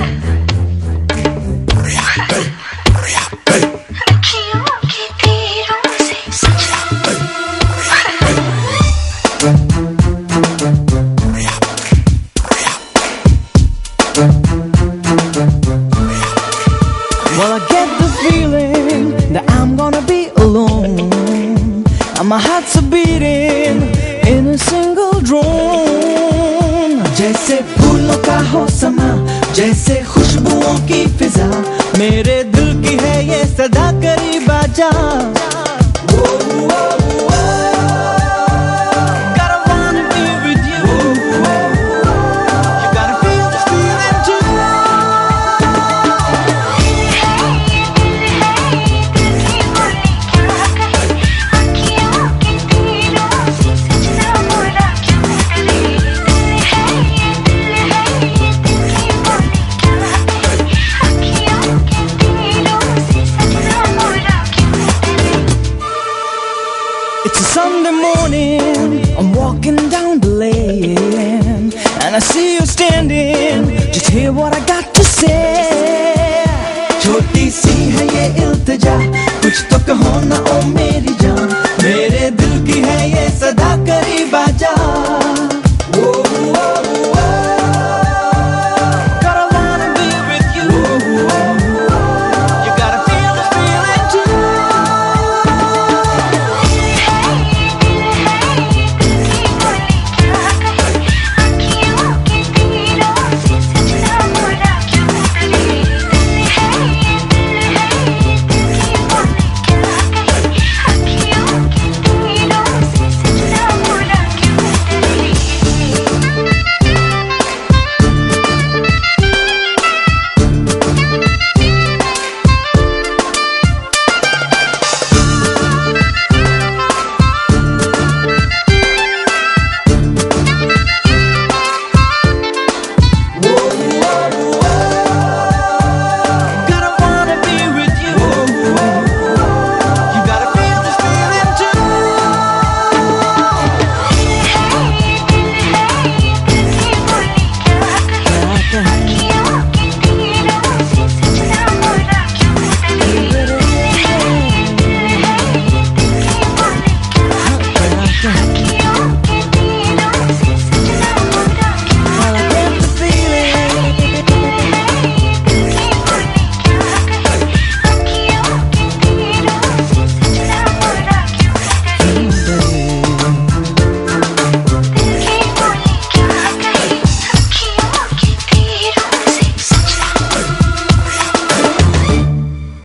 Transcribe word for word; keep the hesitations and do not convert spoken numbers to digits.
Well, I get the feeling that I'm gonna be alone, and my heart's a beating in a single drone. जैसे फूलों का हो समा, जैसे खुशबुओं की फिजा, मेरे दिल की है ये सदा करीब आजा।